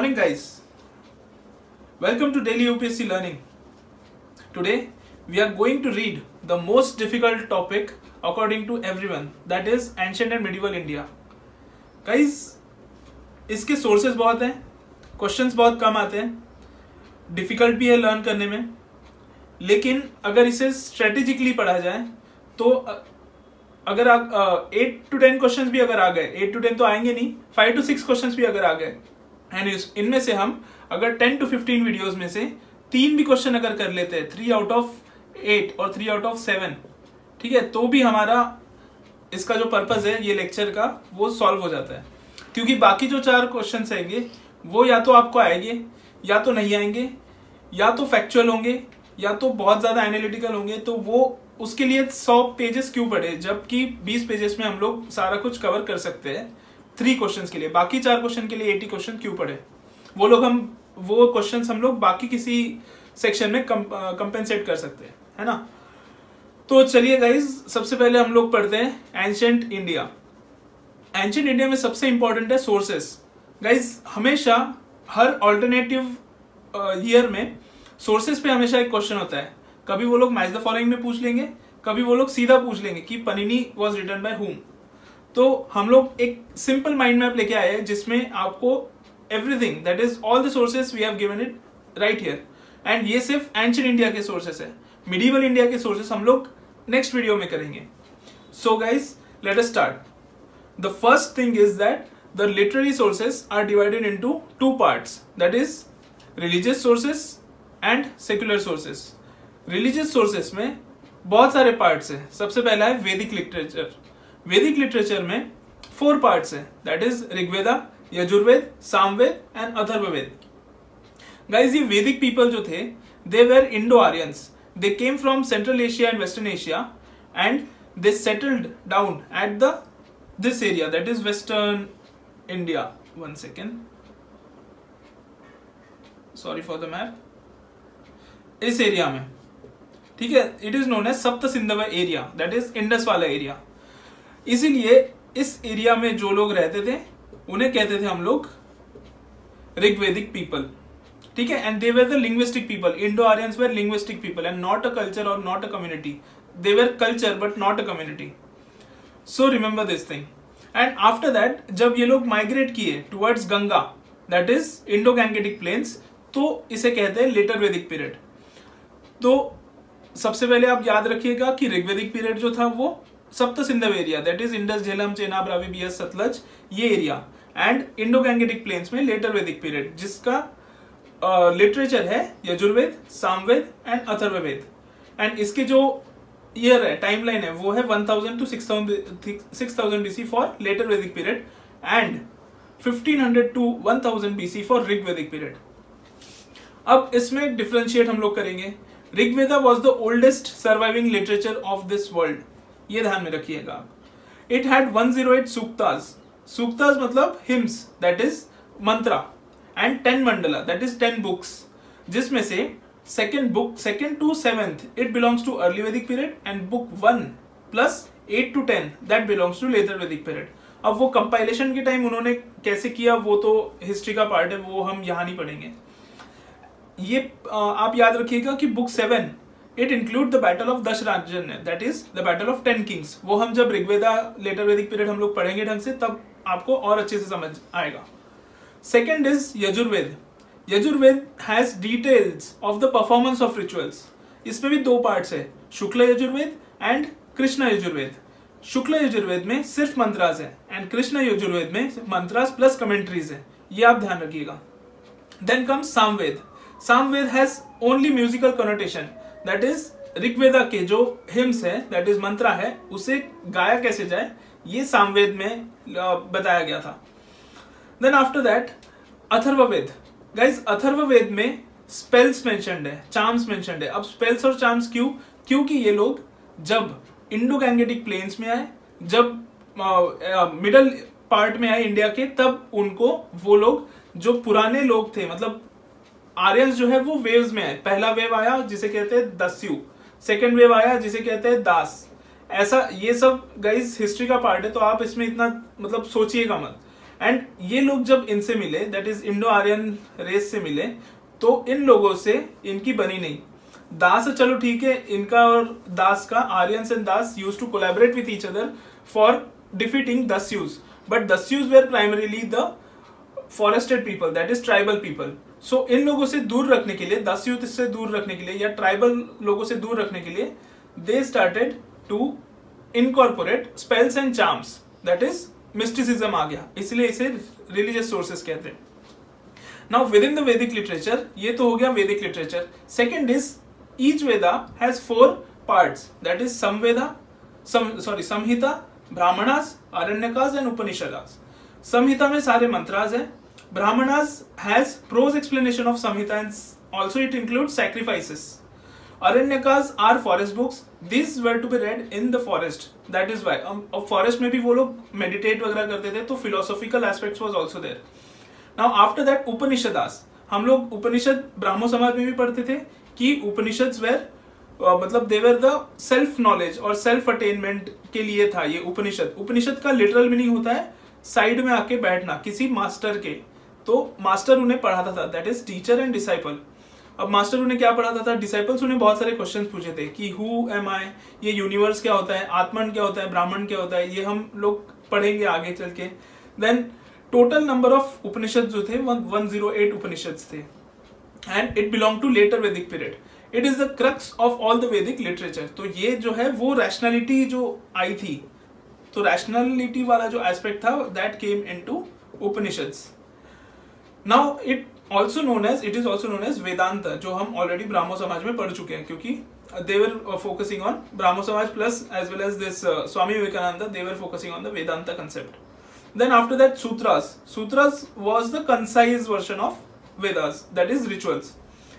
morning guys. Welcome to daily UPSC Learning. Today we are going to read the most difficult topic according to everyone, that is ancient and medieval India. Guys, इसके sources बहुत हैं, questions बहुत कम आते हैं, difficult भी है learn करने में, लेकिन अगर इसे स्ट्रेटेजिकली पढ़ा जाए तो अगर आप 8 to 10 क्वेश्चंस भी अगर आ गए, 8 to 10 तो आएंगे नहीं, 5 to 6 क्वेश्चंस भी अगर आ गए एंड इनमें से हम अगर 10 to 15 वीडियोस में से 3 भी क्वेश्चन अगर कर लेते हैं, 3 out of 8 और 3 out of 7, ठीक है, तो भी हमारा इसका जो पर्पस है ये लेक्चर का वो सॉल्व हो जाता है. क्योंकि बाकी जो 4 क्वेश्चंस आएंगे वो या तो आपको आएंगे या तो नहीं आएंगे, या तो फैक्चुअल होंगे या तो बहुत ज्यादा एनालिटिकल होंगे. तो वो उसके लिए 100 पेजेस क्यों पढ़े, जबकि 20 पेजेस में हम लोग सारा कुछ कवर कर सकते हैं 3 क्वेश्चंस के लिए. बाकी 4 क्वेश्चन के लिए 80 क्वेश्चन क्यों पढ़े, वो क्वेश्चंस हम लोग बाकी किसी सेक्शन में कंपेंसेट कर सकते हैं, है ना. तो चलिए गाइज, सबसे पहले हम लोग पढ़ते हैं एंशिएंट इंडिया. एंशिएंट इंडिया में सबसे इंपॉर्टेंट है सोर्सेस. गाइज, हमेशा हर ऑल्टरनेटिव ईयर में सोर्सेस पे हमेशा एक क्वेश्चन होता है. कभी वो लोग मैच द फॉलोइंग में पूछ लेंगे, कभी वो लोग सीधा पूछ लेंगे कि Panini was written by whom. तो हम लोग एक सिंपल माइंड मैप लेके आए हैं जिसमें आपको everything, that is all the sources we have given it right here. And ये सिर्फ एंशिएंट इंडिया के सोर्सेस है. मिडीवल इंडिया के सोर्सेस हम लोग नेक्स्ट वीडियो में करेंगे. So guys, let us start. The first thing is that the literary sources are divided into 2 parts, that is religious sources and secular sources. Religious sources में बहुत सारे parts हैं. सबसे पहला है वैदिक लिटरेचर. वैदिक लिटरेचर में 4 पार्ट्स हैं, that is Rigveda, Yajurveda, Samaveda and Atharvaveda. Guys, ये वैदिक पीपल जो थे, they were Indo Aryans. They came from Central Asia and western Asia and they settled down at this area, that is western India. 1 second, sorry for the map. इस area में, ठीक है, it is known as Sapta Sindhava area, that is Indus वाला area. इसीलिए इस area में जो लोग रहते थे उन्हें कहते थे हम लोग ऋग्वेदिक पीपल, ठीक है. And they were the linguistic people. Indo Aryans were linguistic people and not a culture और not a community. They were culture but not a community. So remember this thing. And after that जब ये लोग migrate किए towards Ganga, that is Indo Gangetic plains, तो इसे कहते हैं letter Vedic period. तो सबसे पहले आप याद रखिएगा कि ऋग्वेदिक पीरियड जो था वो Sapta Sindhava area, that is Indus, Jhelum, Chenab, Ravi, Beas, Sutlej, ये area, and Indo Gangetic plains में लेटर वैदिक पीरियड, जिसका लिटरेचर है यजुर्वेद, सामवेद एंड अथर्ववेद. एंड इसके जो ईयर है, टाइमलाइन है, वो है 1000 to 6000 BC for later Vedic period and 1500 to 1000 BC for Rigvedic period. अब इसमें डिफरेंशिएट हम लोग करेंगे. Rigveda was the oldest surviving literature of this world. ये ध्यान में रखिएगा आप. It had 108 suktas. सूक्तास मतलब hymns, that is mantra, and 10 mandala, that is 10 books, जिसमें से second to 7th it belongs to early Vedic period and book 1 plus 8 to 10 that belongs to later Vedic period. अब वो कंपाइलेशन के टाइम उन्होंने कैसे किया वो तो हिस्ट्री का पार्ट है, वो हम यहाँ नहीं पढ़ेंगे. ये आप याद रखिएगा कि book 7 it include the battle of Dasharajnya, that is the battle of 10 kings. वो हम जब ऋग्वेदा लेटर वैदिक पीरियड हम लोग पढ़ेंगे ढंग से, तब आपको और अच्छे से समझ आएगा. Second is Yajurveda. Yajurveda has details of the performance of rituals. इसमें भी 2 पार्ट्स है, शुक्ल यजुर्वेद एंड कृष्ण यजुर्वेद. शुक्ल यजुर्वेद में सिर्फ मंत्रास है एंड कृष्ण यजुर्वेद में मंत्रास प्लस कमेंट्रीज है. ये आप ध्यान रखिएगा. Then comes Samaveda. Samaveda has only musical connotation, that is Rigveda के जो हिम्स है, दैट इज मंत्रा है, उसे गाया कैसे जाए ये सामवेद में बताया गया था. Then after that Atharvaveda. Guys, Atharvaveda में स्पेल्स मेंशन्ड है, चार्म्स मेंशन्ड है. अब स्पेल्स और चार्म्स क्यों? क्योंकि ये लोग जब इंडो गैंगेटिक प्लेन्स में आए, जब मिडल पार्ट में आए इंडिया के, तब उनको वो लोग जो पुराने लोग थे, मतलब आर्यंस जो है वो वेव्स में आए. पहला वेव आया जिसे कहते हैं दस्यु, सेकेंड वेव आया जिसे कहते हैं दास. ऐसा ये सब गाइज हिस्ट्री का पार्ट है, तो आप इसमें इतना मतलब सोचिएगा मत. एंड ये लोग जब इनसे मिले, that is Indo Aryan race से मिले, तो इन लोगों से इनकी बनी नहीं। दास चलो ठीक है, इनका और दास का, Aryans and Dasa used to collaborate with each other for defeating Dasyus, but Dasyus were primarily the forested people, that is tribal people. So इन लोगों से दूर रखने के लिए, दस्यूत से दूर रखने के लिए या ट्राइबल लोगों से दूर रखने के लिए, they started to incorporate spells and charms, that is mysticism आ गया, इसलिए इसे रिलीजियस सोर्सेस कहते हैं। Now within the Vedic literature, ये तो हो गया Vedic literature. Second is each Veda has 4 parts, that is Samaveda, Samhita, Brahmanas, Aranyakas and Upanishads. Samhita में सारे मंत्रास है। Brahmanas has prose explanation of Samhita and also it include sacrifices. Aranyakas are forest books. These were to be read in the forest. That is why. अब forest में भी वो लोग meditate वगैरह करते थे, तो philosophical aspects was also there. Now after that उपनिषदास, हम लोग उपनिषद ब्राह्मो समाज में भी पढ़ते थे कि उपनिषद मतलब they were the self knowledge और self attainment के लिए था ये उपनिषद। उपनिषद का literal meaning होता है साइड में आके बैठना किसी मास्टर के, तो मास्टर उन्हें पढ़ाता था, that is teacher and disciple। अब मास्टर उन्हें क्या पढ़ाता था, डिसाइपल्स उन्हें बहुत सारे क्वेश्चंस पूछे थे कि हु एम आई, ये यूनिवर्स क्या होता है, आत्मन क्या होता है, ब्राह्मण क्या होता है, ये हम लोग पढ़ेंगे आगे चल के। Then total number of Upanishad जो थे 108 उपनिषद थे, and it belong to later Vedic period. It is the crux of all the Vedic literature. तो ये जो है वो रैशनैलिटी जो आई थी, तो रैशनैलिटी वाला जो एस्पेक्ट था that came into Upanishads. Now it is also known as Vedanta, जो हम ऑलरेडी ब्राह्मो समाज में पढ़ चुके हैं, क्योंकि they were focusing on Brahmo समाज plus as well as this Swami Vivekananda, they were focusing on the Vedanta concept. Then after that Sutras was the concise version of Vedas, that is rituals.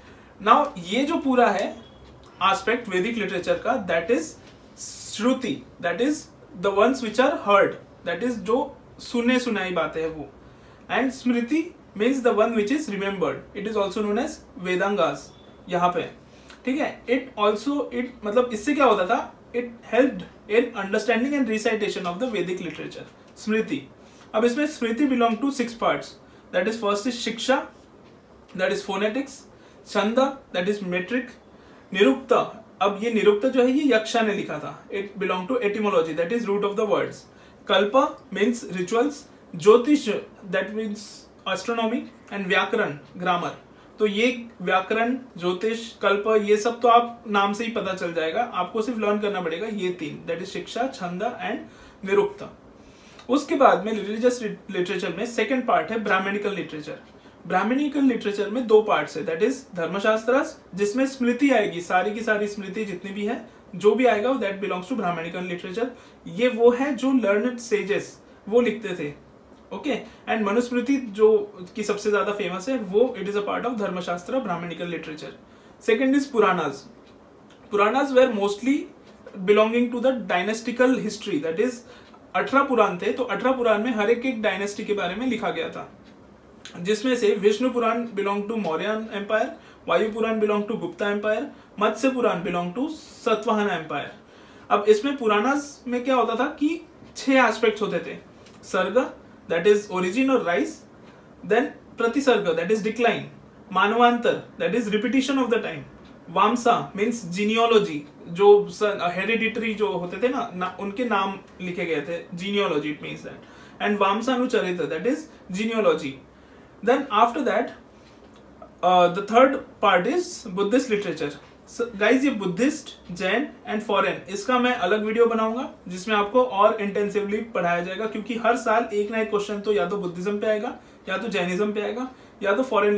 Now ये जो पूरा है aspect वैदिक literature का, that is Shruti, that is the ones which are heard, that is जो सुने सुनाई बातें हैं वो, and Smriti means the one which is remembered. It is also known as वेदांगास यहाँ पे, ठीक है। it मतलब इससे क्या होता था, it helped in understanding and recitation of the Vedic literature. स्मृति, अब इसमें स्मृति belong to 6 parts, that is first is शिक्षा, that is phonetics, छंदा, that is metric, Nirukta, अब ये निरुक्ता जो है ये यक्षा ने लिखा था, it belong to etymology, that is root of the words, Kalpa means rituals, Jyotish that means astronomy, and Vyakaran grammar. तो ये व्याकरण, ज्योतिष, कल्प, ये सब तो आप नाम से ही पता चल जाएगा, आपको सिर्फ लर्न करना पड़ेगा ये 3, दैट इज शिक्षा, छंदा एंड निरुक्ता। उसके बाद में रिलीजियस लिटरेचर में सेकंड पार्ट है ब्राह्मणिकल लिटरेचर। ब्राह्मणिकल लिटरेचर में 2 पार्ट्स है, दैट इज धर्मशास्त्र, जिसमें स्मृति आएगी, सारी की सारी स्मृति जितनी भी है, जो भी आएगा that belongs to Brahmanical literature. ये वो है जो लर्नड सेजेस वो लिखते थे, ओके। एंड मनुस्मृति जो की सबसे ज्यादा फेमस है वो it is a part of Dharmashastra Brahmanical literature. Second is Puranas. Puranas were mostly belonging to the dynastical history, that is 18 Purana थे, तो 18 पुराण में हर एक डायनेस्टी के बारे में लिखा गया था, जिसमें से Vishnu Purana belong to Mauryan empire, Vayu Purana belong to Gupta empire, Matsya Purana belong to Satavahana empire. अब इसमें पुराणास में क्या होता था कि 6 एस्पेक्ट्स होते थे, सर्ग that is origin or rise, then pratisarga that is decline, manvantar that is repetition of the time, vamsa means genealogy, जो hereditary जो होते थे ना उनके नाम लिखे गए थे, genealogy it means that, and vamsanucharita that is genealogy. Then after that the third part is Buddhist literature. Guys ये बुद्धिस्ट, जैन एंड फॉरेन, इसका मैं अलग वीडियो बनाऊंगा जिसमें आपको और इंटेंसिवली पढ़ाया जाएगा, क्योंकि हर साल एक ना एक क्वेश्चन तो या तो बुद्धिज्म पे आएगा, या तो जैनिज्म पे आएगा, या तो फॉरेन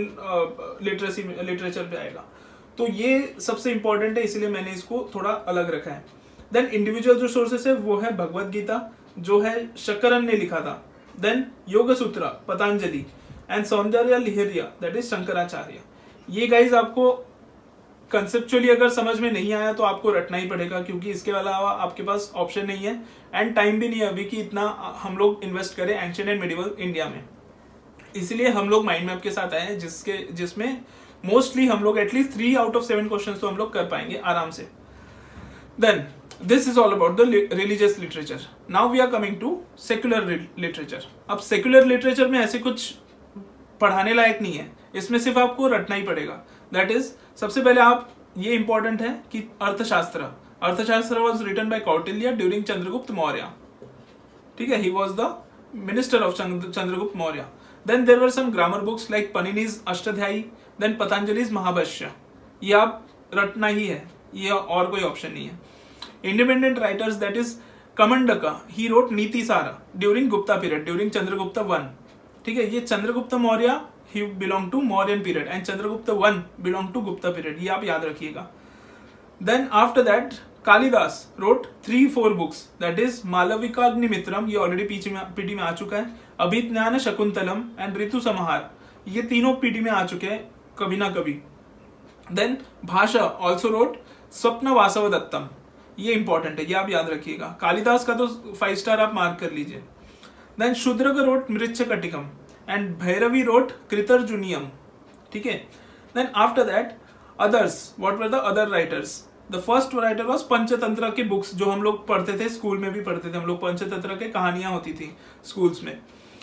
लिटरेचर पे आएगा। तो ये सबसे इंपॉर्टेंट है, इसलिए मैंने इसको थोड़ा अलग रखा है। देन इंडिविजुअल जो सोर्सेस है वो है भगवद गीता, जो है शकरन ने लिखा था, देन योग सूत्र पतंजलि, एंड सौंदर्य लहरिया दैट इज शंकराचार्य। ये गाइज आपको कंसेप्चुअली अगर समझ में नहीं आया तो आपको रटना ही पड़ेगा, क्योंकि इसके अलावा आपके पास ऑप्शन नहीं है, एंड टाइम भी नहीं है अभी कि इतना हम लोग इन्वेस्ट करें एंशिएंट एंड मिडिवल इंडिया में। इसलिए हम लोग माइंड मैप के साथ आए हैं, जिसमें मोस्टली हम लोग एटलीस्ट 3 out of 7 क्वेश्चन तो हम लोग कर पाएंगे आराम से। Then this is all about the religious literature. Now we are coming to secular literature. अब सेक्युलर लिटरेचर में ऐसे कुछ पढ़ाने लायक नहीं है, इसमें सिर्फ आपको रटना ही पड़ेगा. दैट इज, सबसे पहले आप, ये इंपॉर्टेंट है कि Arthashastra was written by Kautilya during Chandragupta Maurya. ठीक है, he was the minister of Chandragupta Maurya. Then there were some grammar books like Panini's Ashtadhyayi, then Patanjali's Mahabhashya. ये आप रटना ही है, ये और कोई ऑप्शन नहीं है. Independent writers, that is Kamandaka, he wrote Niti Sara during Gupta period, during Chandragupta 1. ठीक है, ये Chandragupta Maurya he belong to Mauryan period and Chandragupta 1 belong to Gupta period. ये आप याद रखिएगा. Then after that Kalidas wrote 3-4 books, that is Malavikagnimitram, ये ऑलरेडी पीटी में आ चुका है. अभिज्ञान शकुंतलम एंड ऋतु समाहार, ये तीनों पीटी में आ चुके हैं कभी ना कभी. Then भाषा also wrote स्वप्न वासव दत्तम, ये इंपॉर्टेंट है, ये आप याद रखिएगा. कालिदास का तो 5 स्टार आप मार्क कर लीजिए. Then Shudraka wrote Mrichchhakatikam and Bhairavi wrote Kritarjuniyam. ठीक है. Then after that others, what were the other writers? The first writer was Panchatantra के बुक्स, जो हम लोग पढ़ते थे, स्कूल में भी पढ़ते थे हम लोग, पंचतंत्र के कहानियां होती थी स्कूल्स में.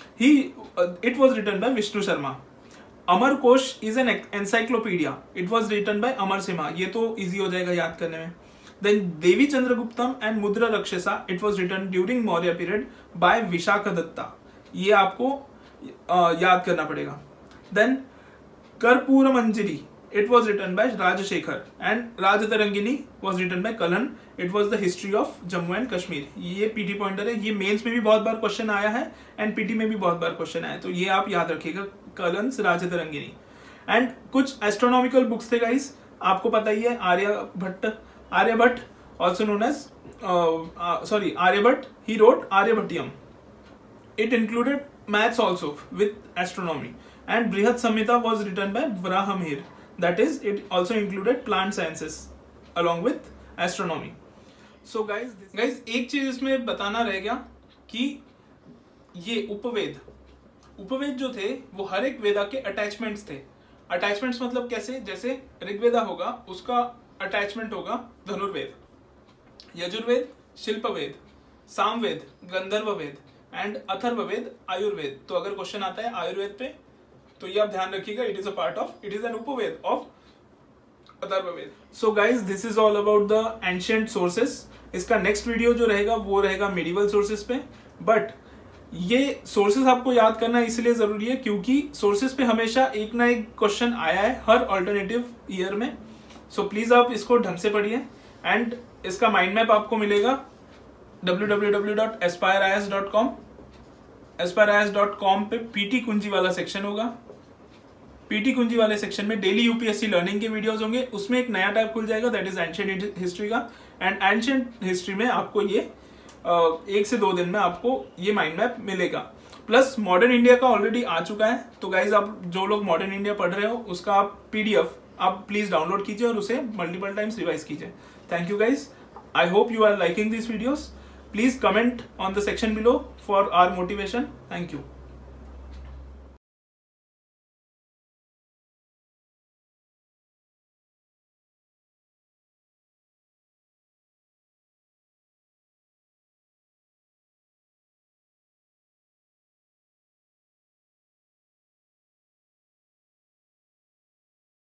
It was written by Vishnu Sharma. Amarkosh is an encyclopedia. It was written by अमर सिम्हा. ये तो इजी हो जाएगा याद करने में. Then देवी चंद्रगुप्तम and मुद्रा रक्षसा, it was written during Maurya period by Vishakha Dutta. ये आपको याद करना पड़ेगा. Then Karpur Manjari, it was written by Rajashekhar and Rajatarangini was written by Kalhan. It was the history of Jammu and Kashmir. ये पीटी पॉइंटर है, ये मेंस में भी बहुत बार क्वेश्चन आया है एंड पीटी में भी बहुत बार क्वेश्चन आया है, तो ये आप याद रखिएगा, कलन राजतरंगिनी. एंड कुछ एस्ट्रोनॉमिकल बुक्स थे गाइस, आपको पता ही है, Aryabhatta also known as Aryabhatta, he wrote Aryabhatiyam. It included maths also with astronomy, and Brihad Samhita was written by Varahmihir. That is, it also included plant sciences along with astronomy. So guys, एक चीज इसमें बताना रह गया कि ये उपवेद जो थे वो हर एक वेदा के अटैचमेंट्स थे. अटैचमेंट्स मतलब कैसे, जैसे ऋग्वेदा होगा उसका अटैचमेंट होगा धनुर्वेद, यजुर्वेद शिल्पवेद, सामवेद गंधर्ववेद एंड अथर्ववेद आयुर्वेद. तो अगर क्वेश्चन आता है आयुर्वेद पे तो ये आप ध्यान रखिएगा, it is a part of, it is an Upaveda of Atharvaveda. So guys, this is all about the ancient sources. इसका नेक्स्ट वीडियो जो रहेगा वो रहेगा मेडिवल सोर्सेस पे. बट ये सोर्सेस आपको याद करना इसलिए जरूरी है क्योंकि सोर्सेस पे हमेशा एक ना एक क्वेश्चन आया है हर अल्टरनेटिव ईयर में. सो प्लीज आप इसको ढंग से पढ़िए एंड इसका माइंड मैप आपको मिलेगा www.aspirants.com. aspirants.com पे पीटी कुंजी वाला सेक्शन होगा. पीटी कुंजी वाले सेक्शन में डेली यूपीएससी लर्निंग के वीडियोस होंगे. उसमें एक नया टैब खुल जाएगा, दैट इज एंशिएंट हिस्ट्री का. एंड एंशिएंट हिस्ट्री में आपको ये 1 से 2 दिन में आपको ये माइंड मैप मिलेगा. प्लस मॉडर्न इंडिया का ऑलरेडी आ चुका है, तो गाइज आप जो लोग मॉडर्न इंडिया पढ़ रहे हो उसका आप PDF आप प्लीज डाउनलोड कीजिए और उसे मल्टीपल टाइम्स रिवाइज कीजिए. Thank you guys. I hope you are liking these videos. Please comment on the section below for our motivation. Thank you.